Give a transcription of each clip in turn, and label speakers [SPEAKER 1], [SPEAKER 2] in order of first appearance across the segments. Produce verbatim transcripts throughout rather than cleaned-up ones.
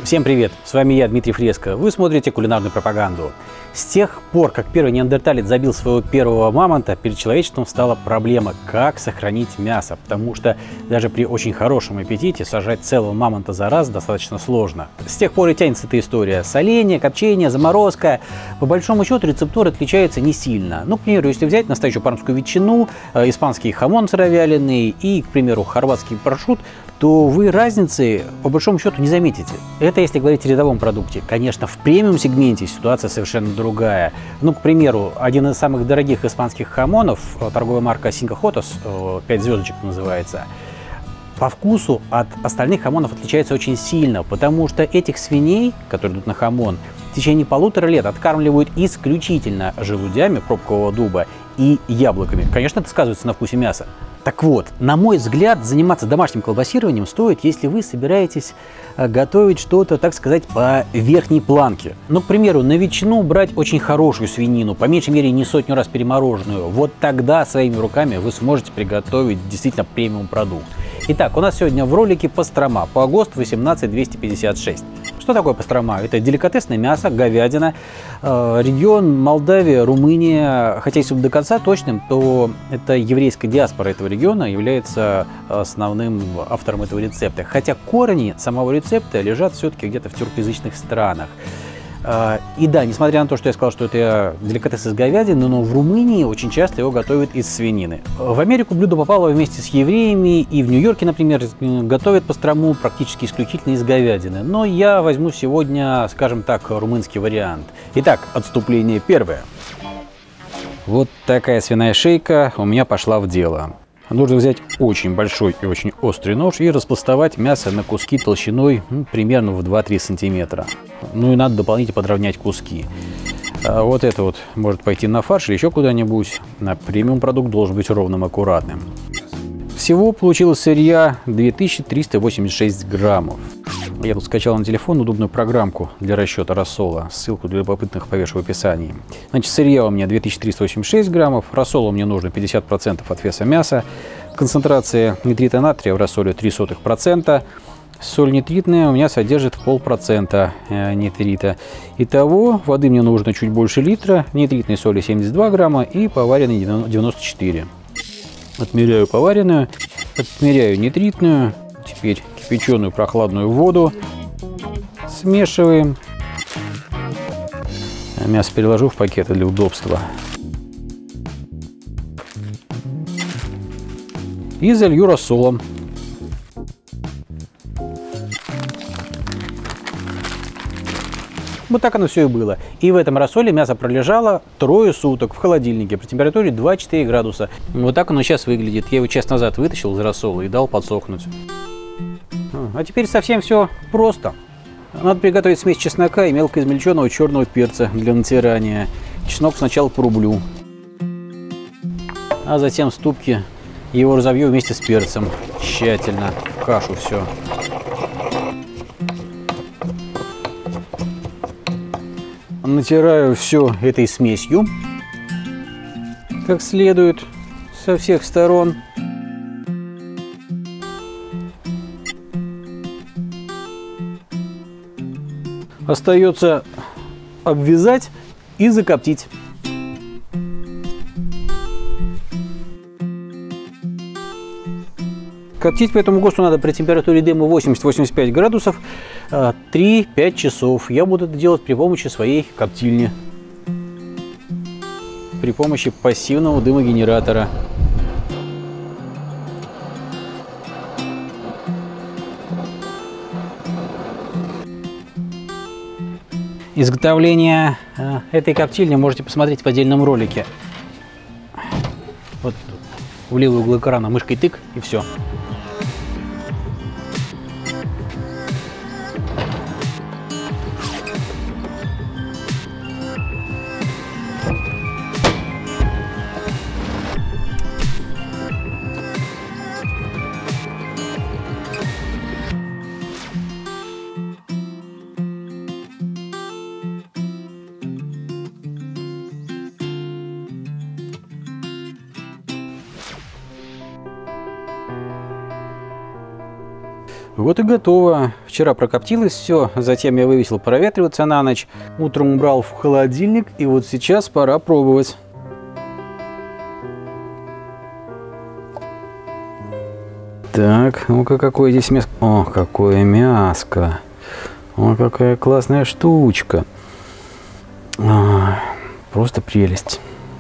[SPEAKER 1] Всем привет! С вами я, Дмитрий Фреско. Вы смотрите кулинарную пропаганду. С тех пор, как первый неандерталец забил своего первого мамонта, перед человечеством стала проблема, как сохранить мясо, потому что даже при очень хорошем аппетите сажать целого мамонта за раз достаточно сложно. С тех пор и тянется эта история. Соление, копчение, заморозка. По большому счету рецептура отличается не сильно. Ну, к примеру, если взять настоящую пармскую ветчину, э, испанский хамон сыровяленый и, к примеру, хорватский прошут, то вы разницы по большому счету не заметите. Это если говорить о рядовом продукте. Конечно, в премиум-сегменте ситуация совершенно другая. Ну, к примеру, один из самых дорогих испанских хамонов, торговая марка Cinco Jotos, пять звездочек называется, по вкусу от остальных хамонов отличается очень сильно, потому что этих свиней, которые идут на хамон, в течение полутора лет откармливают исключительно желудями пробкового дуба и яблоками. Конечно, это сказывается на вкусе мяса. Так вот, на мой взгляд, заниматься домашним колбасированием стоит, если вы собираетесь готовить что-то, так сказать, по верхней планке. Ну, к примеру, на ветчину брать очень хорошую свинину, по меньшей мере не сотню раз перемороженную. Вот тогда своими руками вы сможете приготовить действительно премиум продукт. Итак, у нас сегодня в ролике пастрома по ГОСТ восемнадцать двести пятьдесят шесть. Что такое пастрома? Это деликатесное мясо, говядина, э, регион Молдавия, Румыния. Хотя, если быть до конца точным, то это еврейская диаспора этого региона является основным автором этого рецепта. Хотя корни самого рецепта лежат все-таки где-то в тюркоязычных странах. И да, несмотря на то, что я сказал, что это деликатес из говядины, но в Румынии очень часто его готовят из свинины. В Америку блюдо попало вместе с евреями, и в Нью-Йорке, например, готовят пастрому практически исключительно из говядины. Но я возьму сегодня, скажем так, румынский вариант. Итак, отступление первое. Вот такая свиная шейка у меня пошла в дело. Нужно взять очень большой и очень острый нож и распластовать мясо на куски толщиной ну, примерно в два-три сантиметра. Ну и надо дополнительно подровнять куски. А вот это вот может пойти на фарш или еще куда-нибудь. На премиум продукт должен быть ровным, аккуратным. Всего получилось сырья две тысячи триста восемьдесят шесть граммов. Я тут скачал на телефон удобную программку для расчета рассола. Ссылку для любопытных повешу в описании. Значит, сырья у меня две тысячи триста восемьдесят шесть граммов. Рассола мне нужно пятьдесят процентов от веса мяса. Концентрация нитрита натрия в рассоле три сотых процента. Соль нитритная у меня содержит полпроцента нитрита. Итого воды мне нужно чуть больше литра. Нитритной соли семьдесят два грамма и поваренной девяносто четыре. Отмеряю поваренную, отмеряю нитритную. Теперь кипяченую прохладную воду. Смешиваем. Мясо переложу в пакеты для удобства. И залью рассолом. Вот так оно все и было. И в этом рассоле мясо пролежало трое суток в холодильнике при температуре два-четыре градуса. Вот так оно сейчас выглядит. Я его час назад вытащил из рассола и дал подсохнуть. А теперь совсем все просто. Надо приготовить смесь чеснока и мелко измельченного черного перца для натирания. Чеснок сначала порублю, а затем в ступке его разовью вместе с перцем. Тщательно в кашу все. Натираю все этой смесью как следует со всех сторон. Остается обвязать и закоптить. Коптить по этому ГОСТу надо при температуре дыма восемьдесят-восемьдесят пять градусов три-пять часов. Я буду это делать при помощи своей коптильни. При помощи пассивного дымогенератора. Изготовление э, этой коптильни можете посмотреть в отдельном ролике. Вот в левый угол экрана мышкой тык и все. Вот и готово. Вчера прокоптилось все, затем я вывесил проветриваться на ночь, утром убрал в холодильник, и вот сейчас пора пробовать. Так, ну-ка, какое здесь мясо. О, какое мяско. О, какая классная штучка. А, просто прелесть.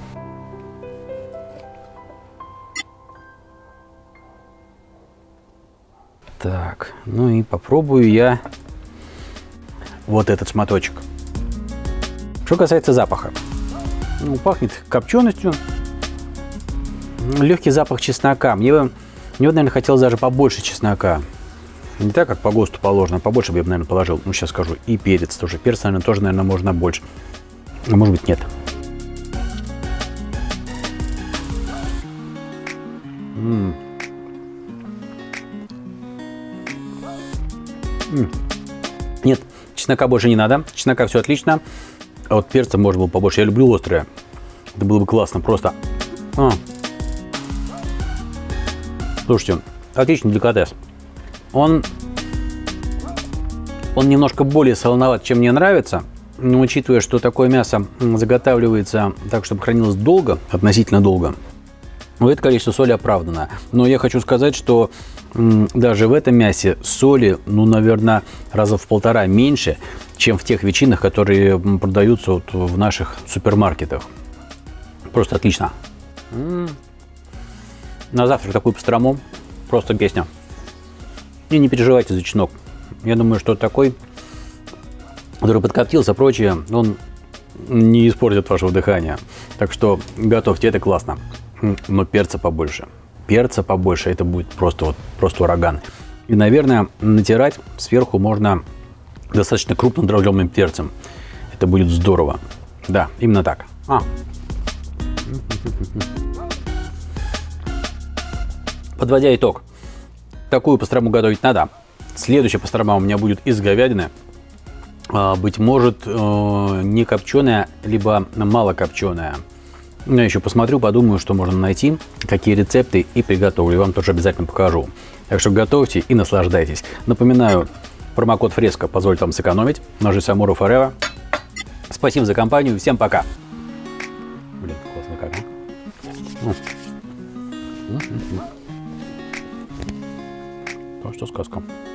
[SPEAKER 1] Так, ну и попробую я вот этот шматочек. Что касается запаха. Ну, пахнет копченостью. Легкий запах чеснока. Мне бы, мне бы, наверное, хотелось даже побольше чеснока. Не так, как по ГОСТу положено. Побольше бы я, наверное, положил. Ну, сейчас скажу. И перец тоже. Перец, наверное, тоже, наверное, можно больше. А может быть, нет. М-м. Нет, чеснока больше не надо. Чеснока все отлично. А вот перца можно было побольше. Я люблю острое. Это было бы классно. Просто. А. Слушайте, отличный деликатес. Он, он немножко более солоноват, чем мне нравится. Но учитывая, что такое мясо заготавливается так, чтобы хранилось долго, относительно долго, ну, это количество соли оправдано. Но я хочу сказать, что м, даже в этом мясе соли, ну, наверное, раза в полтора меньше, чем в тех ветчинах, которые продаются вот в наших супермаркетах. Просто отлично. М-м. На завтрак такую пастрому. Просто песня. И не переживайте за чеснок. Я думаю, что такой, который подкоптился, прочее, он не испортит вашего дыхания. Так что готовьте, это классно. Но перца побольше. Перца побольше, это будет просто, вот, просто ураган. И, наверное, натирать сверху можно достаточно крупным дробленым перцем. Это будет здорово. Да, именно так. А. Подводя итог. Такую пастрому готовить надо. Следующая пастрома у меня будет из говядины. Быть может, не копченая, либо мало копченая. Я еще посмотрю, подумаю, что можно найти, какие рецепты, и приготовлю. Вам тоже обязательно покажу. Так что готовьте и наслаждайтесь. Напоминаю, промокод Фреско позволит вам сэкономить. Ножи Самуру Forever. Спасибо за компанию. Всем пока. Блин, классно как, а? Ну что сказка.